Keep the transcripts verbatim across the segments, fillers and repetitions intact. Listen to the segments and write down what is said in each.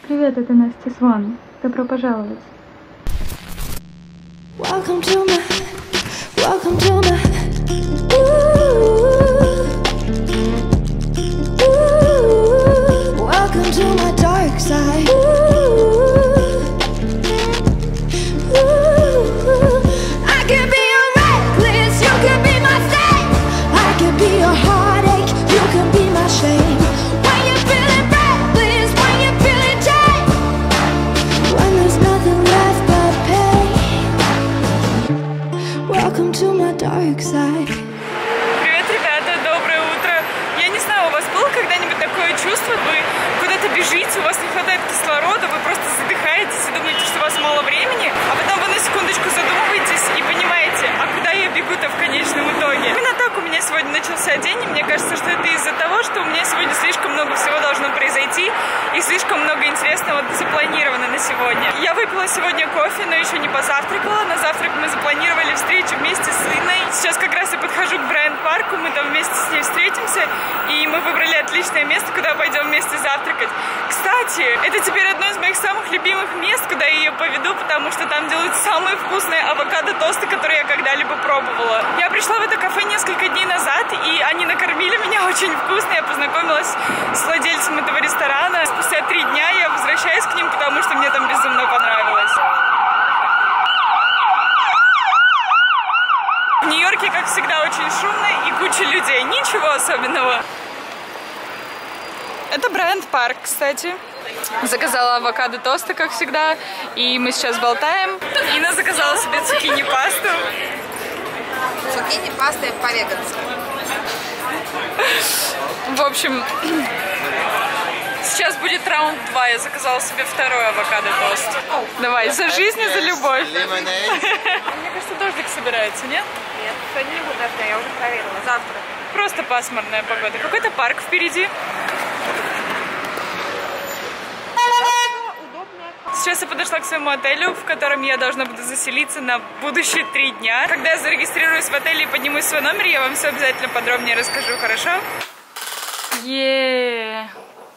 Привет, это Настя Сван. Добро пожаловать. Welcome to my, welcome to my, ooh, ooh, welcome to my dark side. Ooh, ooh, I can be your reckless, you can be my saint. I can be your heartache, you can be my shame. When you're feeling reckless, when you're feeling chained, when there's nothing left but pain. Welcome to my dark side. Привет, ребята, доброе утро. Я не знаю, у вас было когда-нибудь такое чувство, вы куда-то бежите, у вас не хватает кислорода, вы просто задыхаетесь и думаете, что у вас мало времени, а потом вы на секундочку задумываетесь и понимаете, а куда я бегу-то в конечном итоге. Именно так у меня сегодня начался день, и мне кажется, что это из-за того, что у меня сегодня слишком много всего должно произойти, и слишком много интересного запланировано на сегодня. Я выпила сегодня кофе, но еще не позавтракала. На завтрак мы запланировали встречу вместе с Инной. Сейчас как раз я подхожу к Брайант-парку, мы там вместе с ней встретимся, и мы выбрали отличное место, куда пойдем вместе завтракать. Кстати, это теперь одно из моих самых любимых мест, куда я ее поведу, потому что там делают самые вкусные авокадо-тосты, которые я когда-либо пробовала. Я пришла в это кафе несколько дней назад, и они накормили меня очень вкусно. Я познакомилась с владельцем этого ресторана. Спустя три дня я возвращаюсь к ним, потому что мне там безумно понравилось. В Нью-Йорке, как всегда, очень шумно и куча людей. Ничего особенного. Это Брайант-парк, кстати. Заказала авокадо-тосты, как всегда. И мы сейчас болтаем. Инна заказала себе цукини-пасту. Цукини-паста по-вегански. В общем, сейчас будет раунд два. Я заказала себе второй авокадо-тост. Давай, за жизнь и за любовь. Мне кажется, дождик собирается, нет? Нет, сегодня не будет дождя, я уже проверила. Завтра. Просто пасмурная погода. Какой-то парк впереди. Сейчас я подошла к своему отелю, в котором я должна буду заселиться на будущие три дня. Когда я зарегистрируюсь в отеле и поднимусь в свой номер, я вам все обязательно подробнее расскажу, хорошо? Еее.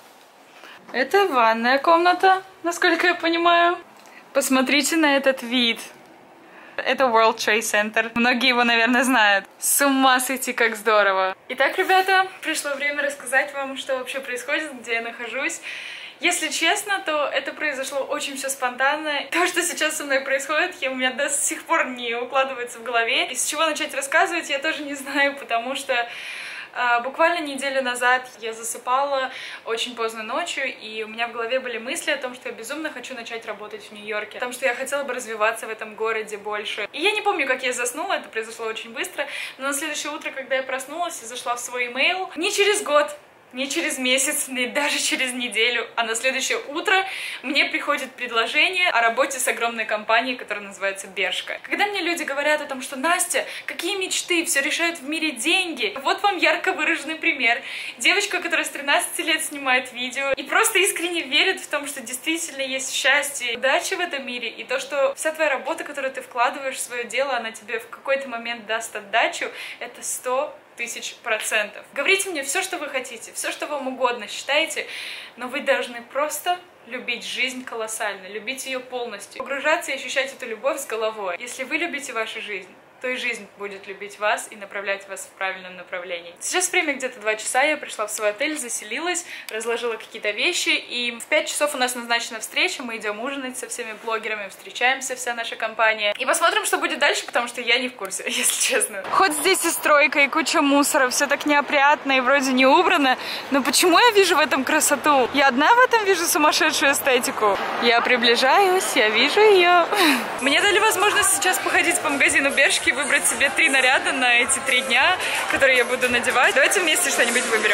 Это ванная комната, насколько я понимаю. Посмотрите на этот вид. Это World Trade Center. Многие его, наверное, знают. С ума сойти, как здорово. Итак, ребята, пришло время рассказать вам, что вообще происходит, где я нахожусь. Если честно, то это произошло очень все спонтанно. То, что сейчас со мной происходит, я, у меня до сих пор не укладывается в голове. И с чего начать рассказывать, я тоже не знаю, потому что а, буквально неделю назад я засыпала очень поздно ночью, и у меня в голове были мысли о том, что я безумно хочу начать работать в Нью-Йорке, потому что я хотела бы развиваться в этом городе больше. И я не помню, как я заснула, это произошло очень быстро, но на следующее утро, когда я проснулась и зашла в свой имейл, не через год, не через месяц, не даже через неделю, а на следующее утро мне приходит предложение о работе с огромной компанией, которая называется Бершка. Когда мне люди говорят о том, что Настя, какие мечты, все решают в мире деньги. Вот вам ярко выраженный пример. Девочка, которая с тринадцати лет снимает видео и просто искренне верит в том, что действительно есть счастье, удача в этом мире, и то, что вся твоя работа, которую ты вкладываешь в свое дело, она тебе в какой-то момент даст отдачу, это сто тысяч процентов. Говорите мне все, что вы хотите, все, что вам угодно считаете, но вы должны просто любить жизнь колоссально, любить ее полностью, погружаться и ощущать эту любовь с головой. Если вы любите вашу жизнь, то и жизнь будет любить вас и направлять вас в правильном направлении. Сейчас время где-то два часа, я пришла в свой отель, заселилась, разложила какие-то вещи, и в пять часов у нас назначена встреча, мы идем ужинать со всеми блогерами, встречаемся, вся наша компания, и посмотрим, что будет дальше, потому что я не в курсе, если честно. Хоть здесь и стройка, и куча мусора, все так неопрятно и вроде не убрано, но почему я вижу в этом красоту? Я одна в этом вижу сумасшедшую эстетику. Я приближаюсь, я вижу ее. Мне дали возможность сейчас походить по магазину Бершки, выбрать себе три наряда на эти три дня, которые я буду надевать. Давайте вместе что-нибудь выберем.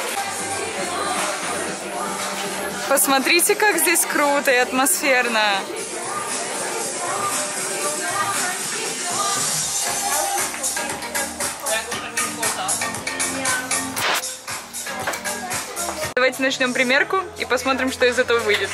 Посмотрите, как здесь круто и атмосферно. Давайте начнем примерку и посмотрим, что из этого выйдет.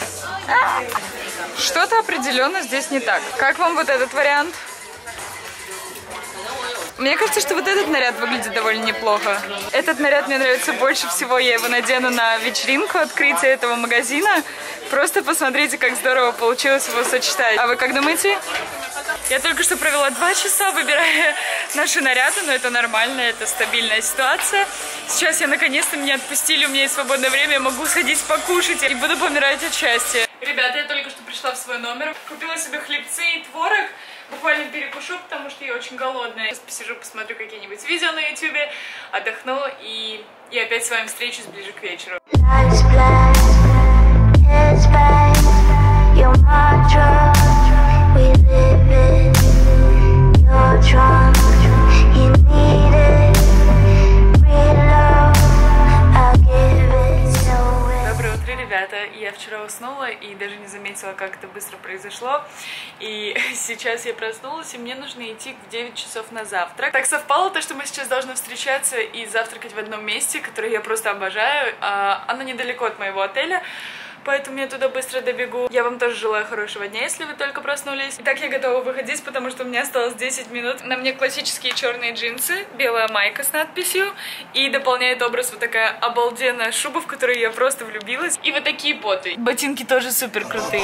Что-то определенно здесь не так. Как вам вот этот вариант? Мне кажется, что вот этот наряд выглядит довольно неплохо. Этот наряд мне нравится больше всего. Я его надену на вечеринку открытия этого магазина. Просто посмотрите, как здорово получилось его сочетать. А вы как думаете? Я только что провела два часа, выбирая наши наряды, но это нормально, это стабильная ситуация. Сейчас я наконец-то меня отпустили, у меня есть свободное время, я могу сходить покушать и буду помирать от счастья. Ребята, я только что пришла в свой номер, купила себе хлебцы и творог, буквально перекушу, потому что я очень голодная. Сейчас посижу, посмотрю какие-нибудь видео на ютубе, отдохну и, и опять с вами встречусь ближе к вечеру. Доброе утро, ребята! Я вчера уснула и даже не заметила, как это быстро произошло. И сейчас я проснулась, и мне нужно идти в девять часов на завтрак. Так совпало то, что мы сейчас должны встречаться и завтракать в одном месте, которое я просто обожаю. Оно недалеко от моего отеля, поэтому я туда быстро добегу. Я вам тоже желаю хорошего дня, если вы только проснулись. Итак, я готова выходить, потому что у меня осталось десять минут. На мне классические черные джинсы, белая майка с надписью, и дополняет образ вот такая обалденная шуба, в которую я просто влюбилась. И вот такие боты. Ботинки тоже супер крутые.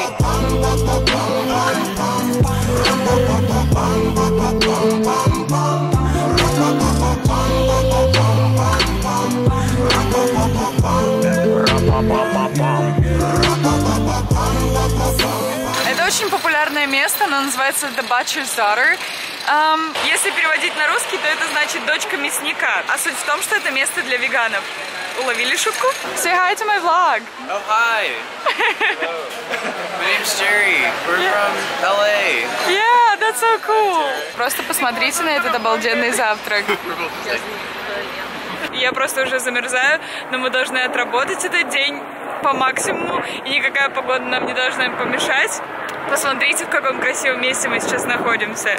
Это очень популярное место, оно называется The Butcher's Daughter. Um, если переводить на русский, то это значит дочка мясника. А суть в том, что это место для веганов. Уловили шутку? Say hi to my vlog. Oh, hi. Hello. My name's Jerry. We're yeah. from L A. Yeah, that's so cool. Просто посмотрите на этот обалденный завтрак. Я просто уже замерзаю, но мы должны отработать этот день по максимуму, и никакая погода нам не должна им помешать. Посмотрите, в каком красивом месте мы сейчас находимся.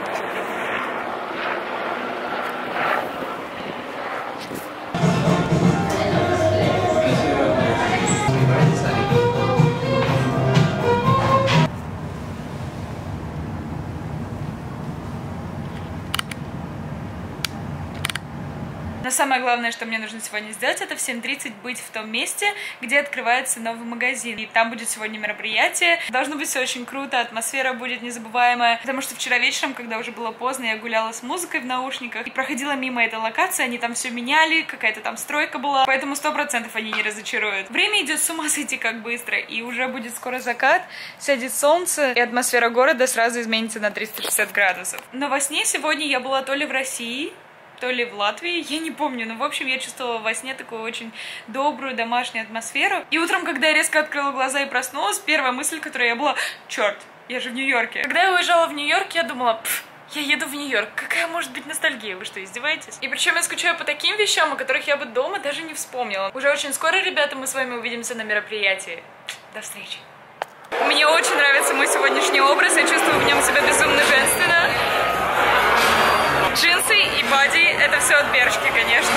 Но самое главное, что мне нужно сегодня сделать, это в семь тридцать быть в том месте, где открывается новый магазин. И там будет сегодня мероприятие. Должно быть все очень круто, атмосфера будет незабываемая. Потому что вчера вечером, когда уже было поздно, я гуляла с музыкой в наушниках и проходила мимо этой локации. Они там все меняли, какая-то там стройка была. Поэтому сто процентов они не разочаруют. Время идет с ума сойти как быстро. И уже будет скоро закат, сядет солнце, и атмосфера города сразу изменится на триста шестьдесят градусов. Но во сне сегодня я была то ли в России, то ли в Латвии, я не помню, но в общем я чувствовала во сне такую очень добрую домашнюю атмосферу. И утром, когда я резко открыла глаза и проснулась, первая мысль, которая я была: черт, я же в Нью-Йорке. Когда я уезжала в Нью-Йорк, я думала: я еду в Нью-Йорк, какая может быть ностальгия, вы что, издеваетесь? И причем я скучаю по таким вещам, о которых я бы дома даже не вспомнила. Уже очень скоро, ребята, мы с вами увидимся на мероприятии. До встречи. Мне очень нравится мой сегодняшний образ, я чувствую в нем себя безумно женственно. Джинсы и боди — это все от Бершки, конечно.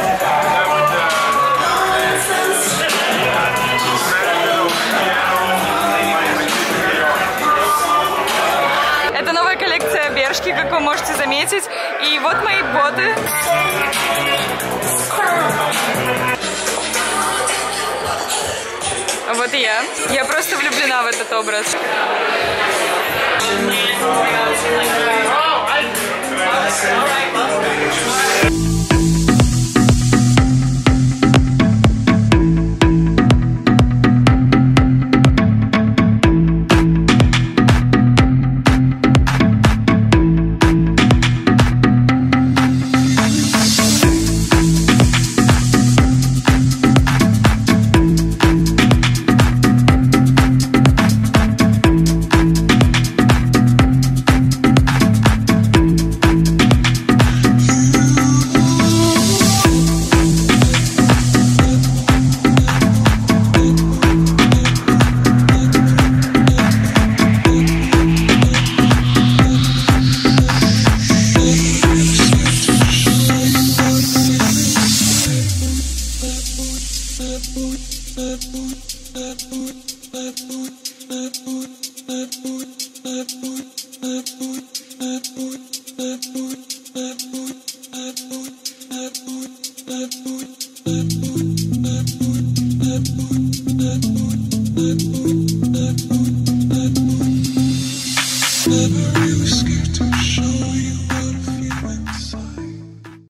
Это новая коллекция Бершки, как вы можете заметить. И вот мои боты. Вот и я. Я просто влюблена в этот образ. Boot, boot, boot, boot, boot, boot. Never really scared to